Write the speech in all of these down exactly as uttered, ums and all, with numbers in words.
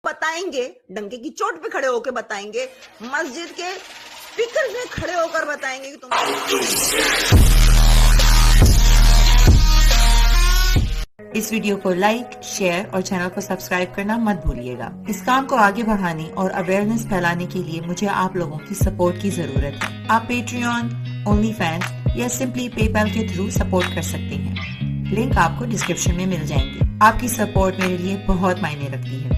बताएंगे, डंके की चोट पे खड़े होकर बताएंगे, मस्जिद के स्पीकर में खड़े होकर बताएंगे कि तुम। इस वीडियो को लाइक, शेयर और चैनल को सब्सक्राइब करना मत भूलिएगा। इस काम को आगे बढ़ाने और अवेयरनेस फैलाने के लिए मुझे आप लोगों की सपोर्ट की जरूरत है। आप पेट्रियन, ओनली फैंस या सिंपली पेपैल के थ्रू सपोर्ट कर सकते हैं। लिंक आपको डिस्क्रिप्शन में मिल जाएंगे। आपकी सपोर्ट मेरे लिए बहुत मायने रखती है।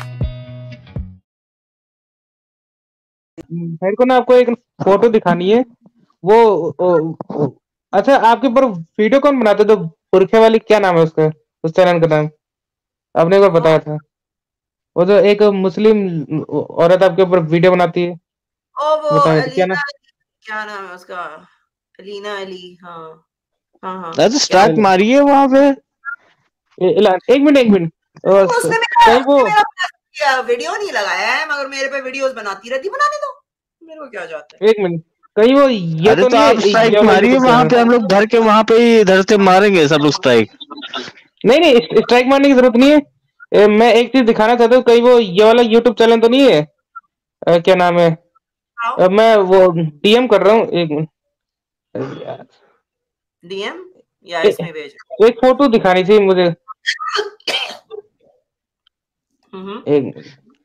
मेरे को ना आपको एक फोटो दिखानी है। वो ओ, ओ, अच्छा, आपके ऊपर वीडियो कौन बनाते? तो पुरखे वाली, क्या नाम है उसका, उस चैनल का नाम आपने एक बार बताया था। वो जो एक मुस्लिम औरत आपके ऊपर वीडियो बनाती है, ओ वो बताया क्या नाम? क्या नाम है उसका? अलीना अली। हाँ हाँ हाँ। अरे स्ट्राइक मारिए वहां पे। एक मिनट एक मिनट उसने मेरा, वो मेरा वीडियो नहीं लगाया है, मगर मेरे पे वीडियोस बनाती रहती। बनाने दो, मेरे को क्या जाता है। एक मिनट, कहीं वो ये अरे तो तो नहीं आप स्ट्राइक मारिए वहां पे, हम लोग धर के वहां पे ही इधर से मारेंगे सब लोग स्ट्राइक। नहीं नहीं, स्ट्राइक मारने की जरूरत नहीं है। मैं एक चीज दिखाना चाहता हूँ, कहीं वो ये वाला यूट्यूब चैनल तो नहीं है? आ, क्या नाम है? आ, मैं वो डीएम कर रहा हूँ। एक मिनट, डीएम या एक, इसमें भेज। एक फोटो दिखानी थी मुझे। एक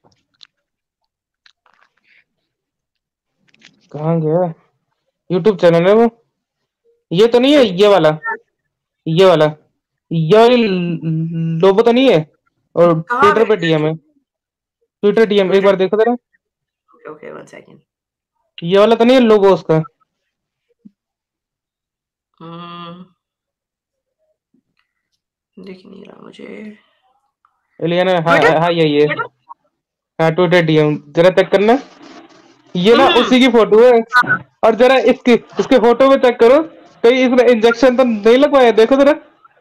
कहाँ गया? यूट्यूब चैनल है वो, ये तो नहीं है? ये वाला, ये वाला, ये वाली लोगो तो नहीं है? और ट्विटर पे डीएम है, ट्विटर डीएम एक बार देखो जरा। Okay one second. ये वाला तो नहीं है लोगो उसका? दिख नहीं रहा मुझे। एलियना, हाँ हाँ ये ये हाँ ट्विटर डीएम, जरा चेक करना। ये ना उसी की फोटो है। और जरा इसकी इसके फोटो में चेक करो, कहीं इसने इंजेक्शन तो नहीं लगवाया? देखो जरा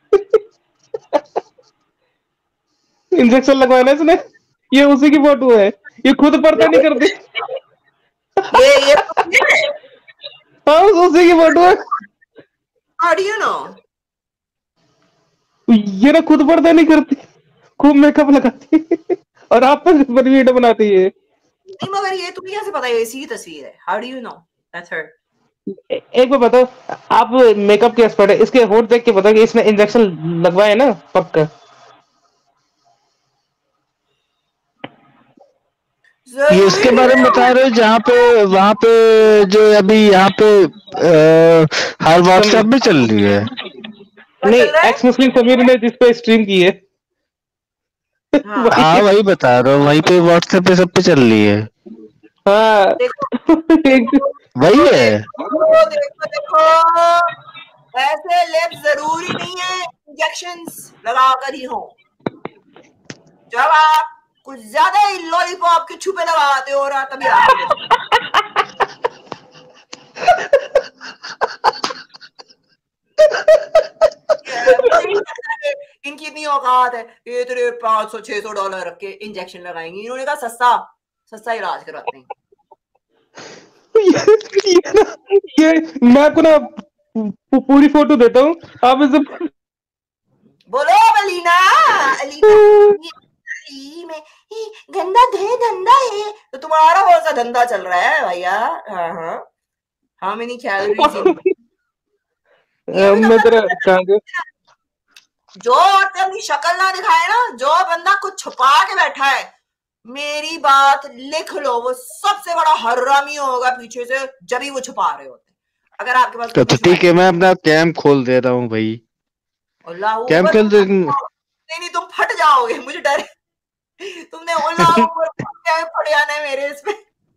इंजेक्शन लगवाया ना इसने। ये उसी की फोटो है, ये खुद पर्दा नहीं करती। ये ये हाँ उसी की फोटो है। How do you know? ये ना खुद पर्दा नहीं करती, खूब मेकअप लगाती और आप पर वीडियो बनाती है। नहीं मगर ये तुम्हें कैसे पता? ये इसी की तस्वीर है। How do you know that's her? एक बार बताओ, आप मेकअप के एक्सपर्ट है, इसके होठ देख के बताओ कि इसने इंजेक्शन लगवाया ना पक्का? ये उसके बारे में बता रहे हो जहाँ पे वहां पे जो अभी यहाँ पे हर व्हाट्सएप में चल रही है? नहीं, एक्स मुस्लिम समीर ने जिस पे स्ट्रीम की है। हाँ वही बता रहा हूँ, वहीं पे व्हाट्सएप पे सब पे चल रही है। हाँ वही है। देखो देखो देखो, ऐसे लिप्स जरूरी नहीं है इंजेक्शंस लगा कर ही हो। जब आप कुछ ज्यादा ही लॉलीपॉप के छुपे लगाते हो रहा तभी इनकी इतनी औकात है, ये तेरे पाँच सौ छह सौ डॉलर रख के इंजेक्शन लगाएंगे। इन्होंने कहा सस्ता सस्ता इलाज कराते हैं। ये, ये मैं आपको ना पूरी फोटो देता हूँ, आप इसे बोलो। अलीना अलीना में गंदा धे धंधा है, तो तुम्हारा कौन सा धंधा चल रहा है भैया? हाँ हाँ हाँ मैंने कैलोरीज मैं तेरा कहां जो अपनी शक्ल ना दिखाए ना, जो बंदा कुछ छुपा के बैठा है, मेरी बात लिख लो, वो सबसे बड़ा हरामी होगा पीछे से जब ही वो छुपा रहे होते। अगर आपके पास तो ठीक है, मैं अपना कैम खोल दे रहा हूँ भाई। कैम खोल दे। नहीं नहीं तुम फट जाओगे, मुझे डर है। तुमने ओला ऊपर फट जाना है मेरे इस पे।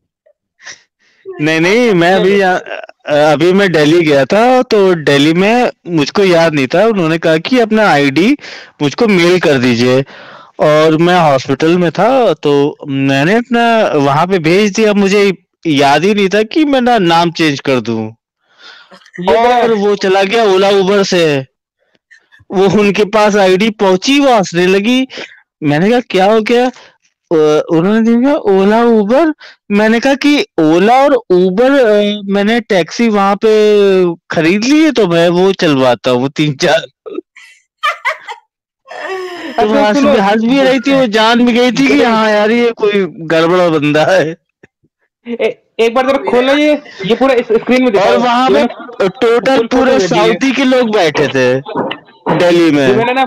नहीं नहीं, मैं अभी अभी मैं दिल्ली गया था, तो दिल्ली में मुझको याद नहीं था, उन्होंने कहा कि अपना आईडी मुझको मेल कर दीजिए, और मैं हॉस्पिटल में था तो मैंने अपना वहां पे भेज दिया। मुझे याद ही नहीं था कि मैं ना नाम चेंज कर दूं, और वो चला गया ओला उबर से। वो उनके पास आईडी पहुंची, वो हंसने लगी। मैंने कहा क्या हो गया? उन्होंने देखा ओला उबर। मैंने कहा कि ओला और उबर मैंने टैक्सी वहां पे खरीद ली है, तो मैं वो चलवाता हूँ तीन चार। तो वो अच्छा हंस सुनो, भी हंस भी रही थी, वो जान भी गई थी कि हाँ यार ये कोई गड़बड़ा बंदा है। ए, एक बार जरा खोलना, ये ये पूरा इस स्क्रीन में और दिखाओ। वहां ये पे मैंने टोटल फुल फोटो पूरे भेजी है। साउथी के लोग बैठे थे दिल्ली ये में। मैंने ना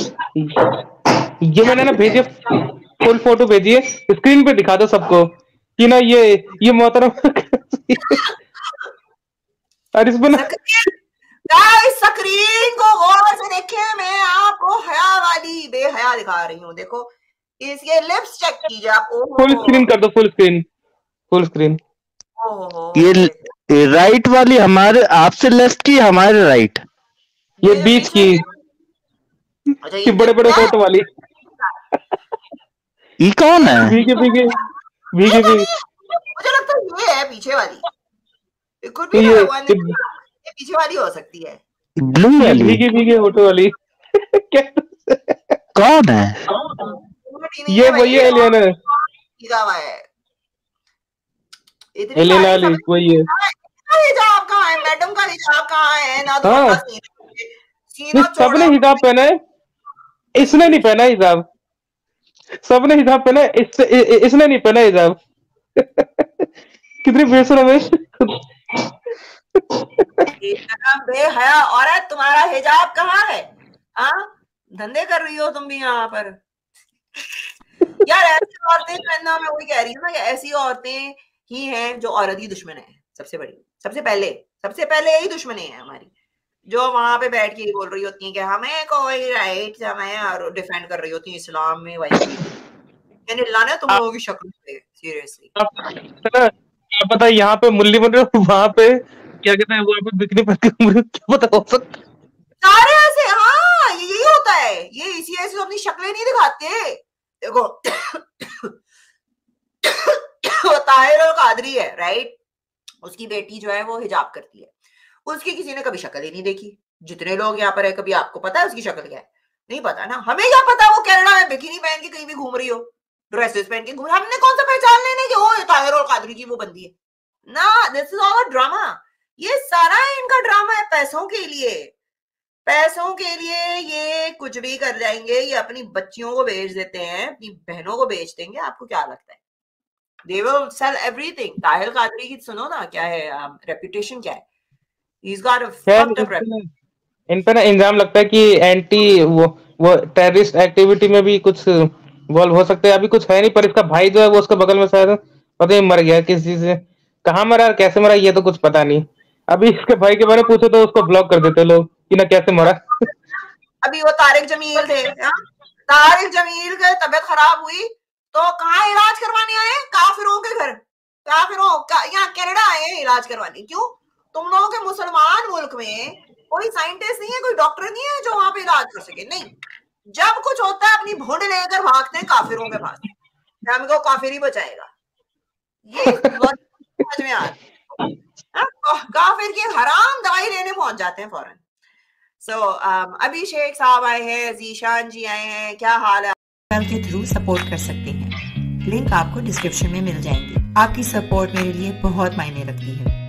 ये मैंने ना भेजी, फुल फोटो भेजी है। स्क्रीन पे दिखा दो सबको कि ना ये ये मोहतरम और इस पे ना स्क्रीन गाइस, स्क्रीन को गौर से देखें, मैं आपको हया वाली बेहया दिखा रही हूँ। देखो इसके लिप्स चेक कीजिए आप। फुल ओहो स्क्रीन कर दो, फुल स्क्रीन, फुल स्क्रीन। ओहो ये देख, ये राइट वाली हमारे आपसे लेफ्ट की, हमारे राइट। ये ये जो बीच पीछे की, है, अच्छा ये ये बड़े बड़े क्या है? फोटो वाली, ये कौन ये है? भीगे भीगे भीगे पता भीगे। नहीं, मुझे लगता है ये है पीछे वाली। It could be ये the one, ये, ये पीछे वाली हो सकती है। ब्लू ये वाली भीगे भीगे फोटो वाली क्या? कौन है? Comedy नहीं ये है वही भाई, है एलियन, है लिखा हुआ है। इतनी एलियन सारी वाली, समझ वही है। इसका हिजाब कहाँ है, मैडम का हिजाब कहाँ है? ना तो हाँ, उनका सीना नहीं सीना सबने चौड़ा, हिजाब पहना है, इसने नहीं पहना हिजाब। सबने हिजाब पहना है, इस, इ, इ- इसने नहीं पहना हिजाब। कितनी बेशरम है। बेहया औरत, तुम्हारा हिजाब कहाँ है? हाँ, धंधे कर रही हो तुम भी यहाँ पर। यार ऐसी औरतें जो है ना, मैं वही कह रही हूँ ना कि ऐसी औरतें ही हैं जो औरत की दुश्मन है। सबसे बड़ी, सबसे पहले सबसे पहले यही दुश्मनी है हमारी, जो वहां पे बैठ के ये बोल रही होती हैं कि हमें कोई राइट, हमें और डिफेंड कर रही होती हैं इस्लाम में वाइफ की। यानी लाना तुम लोगों की शक्ल पे, सीरियसली। क्या पता यहाँ पे मुरली बन रहे हो, वहां पे क्या कहते हैं, वहां पे बिकनी पत्ती उम्र, क्या पता हो सकता। सारे ऐसे, हाँ ये यही होता है। ये इसी ऐसे तो अपनी शक्लें नहीं दिखाते। देखो वो ताहिर अल कादरी है, राइट? उसकी बेटी जो है वो हिजाब करती है, उसकी किसी ने कभी शक्ल ही नहीं देखी। जितने लोग यहाँ पर है, कभी आपको पता है उसकी शक्ल क्या है? नहीं पता ना। हमें क्या पता वो कनाडा में बिकिनी पहन के कहीं भी घूम रही हो, ड्रेसेस पहन के घूम, हमने कौन सा पहचान लेने कि वो ताहिर अल कादरी की वो बंदी है ना। This is all drama. ये सारा इनका ड्रामा है, पैसों के लिए। पैसों के लिए ये कुछ भी कर जाएंगे। ये अपनी बच्चियों को बेच देते हैं, अपनी बहनों को बेच देंगे। आपको क्या लगता है? They will sell everything. Tahir Qadri की सुनो ना क्या है रेपुटेशन, क्या है? He's got a fucked up reputation. इन पे ना इल्जाम लगता है कि एंटी वो वो टेररिस्ट एक्टिविटी में भी कुछ इन्वॉल्व हो सकते हैं। अभी कुछ है नहीं, पर इसका भाई जो है वो उसके बगल में शायद पता नहीं मर गया किस चीज से, कहाँ मरा कैसे मरा ये तो कुछ पता नहीं। अभी इसके भाई के बारे में पूछे तो उसको ब्लॉक कर देते लोग कि ना कैसे मरा। अभी वो तारिक जमील थे, हाँ? तारिक जमील के तबीयत खराब हुई तो कहाँ इलाज करवाने आए? काफिरों के घर, काफिरों का, यहाँ कनाडा आए हैं इलाज करवाने। क्यों? तुम लोगों के मुसलमान मुल्क में कोई साइंटिस्ट नहीं है, कोई डॉक्टर नहीं है जो वहां पे इलाज कर सके। नहीं, जब कुछ होता है अपनी भूड लेकर भागते हैं काफिरों के पास, हमको काफिर ही बचाएगा। ये समझ में आ रहा, काफिर की हराम दवाई लेने पहुंच जाते हैं फौरन। सो so, um, अभिषेक साहब आए हैं, जीशान जी आए हैं, क्या हाल है? के थ्रू सपोर्ट कर सकते हैं, लिंक आपको डिस्क्रिप्शन में मिल जाएंगे। आपकी सपोर्ट मेरे लिए बहुत मायने रखती है।